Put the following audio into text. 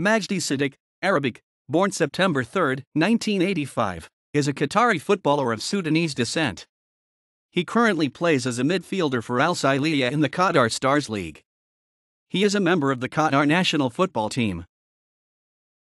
Majdi Siddiq, Arabic, born September 3, 1985, is a Qatari footballer of Sudanese descent. He currently plays as a midfielder for Al-Sailiya in the Qatar Stars League. He is a member of the Qatar national football team.